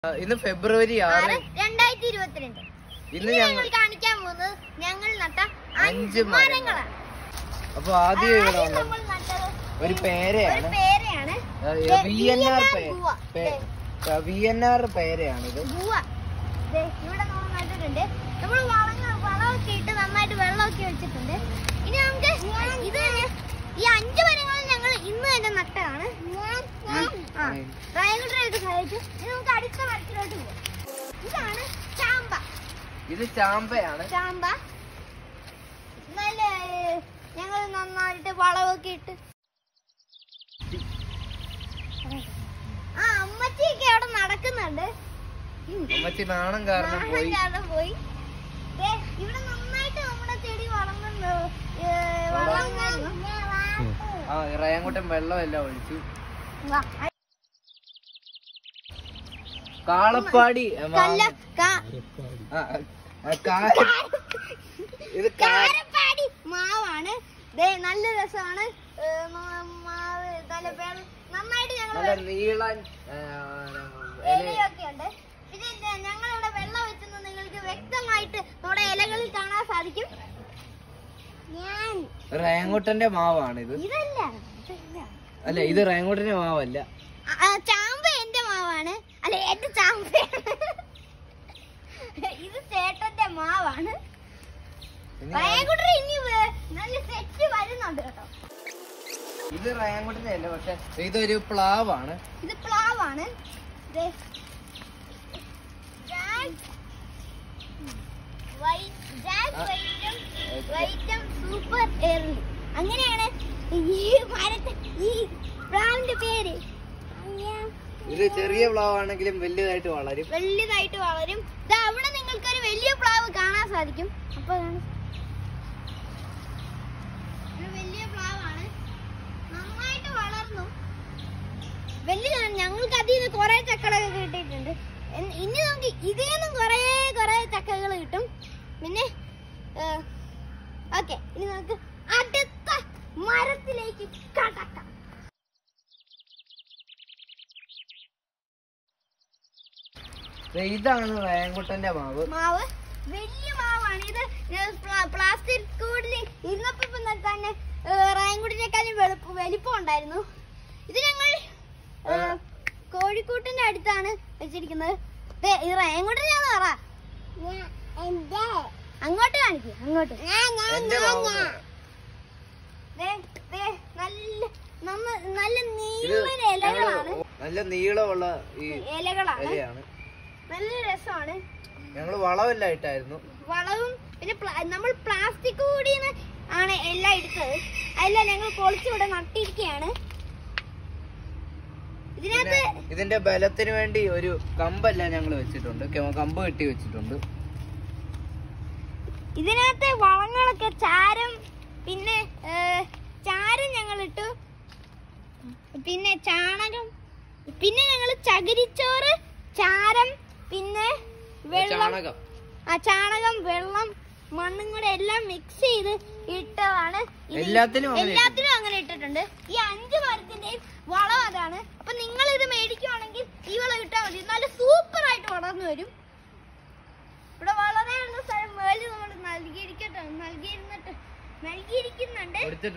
ഇന്ന് ഫെബ്രുവരി 6, 2022. ഇന്ന് ഞങ്ങൾ കാണിക്കാൻ പോകുന്നത് ഞങ്ങൾ നട്ട 5 മരങ്ങളാണ്. അപ്പൊ ആദ്യം ഇവിടെ ഒരു പേരയാണ്, VNR പേരയാണിത്. ഇവിടെ നമ്മൾ നട്ടിട്ടുണ്ട്. നമ്മൾ വളമൊക്കെ ഇട്ട് നന്നായിട്ട് വെള്ളമൊക്കെ വെച്ചിട്ടുണ്ട്. ഇനി നമുക്ക് ഇത് ഈ 5 മരങ്ങളും ഞങ്ങൾ ഇന്ന് തന്നെ നട്ടതാണ്. നമുക്ക് അടുത്ത മരത്തിലോട്ട് പോകാം. ഇതാണ് ചാമ്പ. ഇത് ചാമ്പയാണ്. ചാമ്പ നല്ല ഞങ്ങൾ നന്നായിട്ട് വളമൊക്കെ ഇട്ട് അമ്മച്ചിയൊക്കെ അവിടെ നടക്കുന്നുണ്ട്. അമ്മച്ചി നാണം കാരണം പോയി. ഇവിടെ നന്നായിട്ട് നമ്മുടെ ചെടി വളർന്നു. റയാൻകുട്ടൻ വെള്ളമെല്ലാം ഒഴിച്ചു. കാളപ്പാടി ഇത് കാരപ്പാടി മാവാണ്. നല്ല രസമാണ്. നന്നായിട്ട് നല്ല നീളൻ ഇലയൊക്കെ ഉണ്ട്. പിന്നെ ഞങ്ങളിവിടെ വെള്ളം വെച്ചെന്ന് നിങ്ങൾക്ക് വ്യക്തമായിട്ട് നമ്മുടെ ഇലകളിൽ കാണാൻ സാധിക്കും. റയാൻകുട്ടന്റെ മാവാണിത്. ഇതല്ല, അല്ല ഇത് റയാൻകുട്ടന്റെ മാവല്ല, ചാമ്പ എന്റെ മാവാണ്. അല്ല എന്റെ ചാമ്പയാണ്. ഇത് ചേട്ടന്റെ മാവാണ്. റയാൻകുട്ടൻ ഇനി നല്ല സെറ്റ് വരുന്നുണ്ട് കേട്ടോ. ഇത് റയാൻകുട്ടന്റെ അല്ല, പക്ഷെ ഇതൊരു പ്ലാവാണ്. ഇത് പ്ലാവാണ്. സൂപ്പർ എർലി അങ്ങനെയാണ് ഈ മരത്തെ ഈ പ്ലാവിന്റെ പേര്. ഇത് ചെറിയ പ്ലാവ് ആണെങ്കിലും വലുതായിട്ട് വളരും. അവിടെ നിങ്ങൾക്കൊരു വലിയ പ്ലാവ് കാണാൻ സാധിക്കും. അപ്പൊ വലിയ പ്ലാവാണ്, നന്നായിട്ട് വളർന്നു വലുതാണ്. ഞങ്ങൾക്ക് അതിൽ നിന്ന് കുറെ ചക്കകളൊക്കെ കിട്ടിയിട്ടുണ്ട്. ഇനി നമുക്ക് ഇതിൽ നിന്നും കുറെ ചക്കകൾ കിട്ടും. പിന്നെ ഓക്കെ, ഇനി നമുക്ക് അടുത്ത മരത്തിലേക്ക് കടക്കാം. ഇതാണ് റയാൻകുട്ടന്റെ മാവ്. വലിയ മാവാണ്. ഇത് പ്ലാസ്റ്റിക് കൂടിൽ ഇരുന്നപ്പോ തന്നെ റയാൻകുട്ടിനേക്കാളും വലിപ്പം ഉണ്ടായിരുന്നു. ഇത് ഞങ്ങൾ കോഴിക്കോട്ടിന്റെ അടുത്താണ് വെച്ചിരിക്കുന്നത്. ഈ റയാൻകുട്ടനാന്ന് പറ, അങ്ങോട്ട് കാണിക്കും. അങ്ങോട്ട് നല്ല നീളൻ ഇലകളാണ്. നല്ല നീളമുള്ള ഇലകളാണ്. നല്ല രസമാണ്. ഞങ്ങള് വളമെല്ലാം ഇട്ടായിരുന്നു. വളവും പിന്നെ നമ്മൾ പ്ലാസ്റ്റിക് കൂടി ആണ് എല്ലാം എടുത്തത്. അതെല്ലാം ഞങ്ങൾ പൊളിച്ചിവിടെ നട്ടിരിക്കുകയാണ്. ഇതിന്റെ ബലത്തിന് വേണ്ടി ഒരു കമ്പെല്ലാം ഞങ്ങൾ വെച്ചിട്ടുണ്ട്, കമ്പ് കെട്ടി വെച്ചിട്ടുണ്ട്. ഇതിനകത്ത് വളങ്ങളൊക്കെ ചാരം, പിന്നെ ചാരം ഞങ്ങൾ ഇട്ടു, പിന്നെ ചാണകം, പിന്നെ ഞങ്ങൾ ചകിരിച്ചോറ്, ചാരം, പിന്നെ ചാണകം, വെള്ളം, മണ്ണും കൂടെ എല്ലാം മിക്സ് ചെയ്ത് ഇട്ടതാണ്. എല്ലാത്തിനും അങ്ങനെ ഇട്ടിട്ടുണ്ട്. ഈ 5 മരത്തിന്റെയും വളം അതാണ്. അപ്പൊ നിങ്ങൾ ഇത് മേടിക്കുവാണെങ്കിൽ ഈ വളം ഇട്ടാൽ മതി. നല്ല സൂപ്പർ ആയിട്ട് വളർന്നു വരും. ഇവിടെ വളരെ സ്ഥലം മേളിൽ നമ്മൾ നൽകിയിരിക്കുന്നുണ്ട്.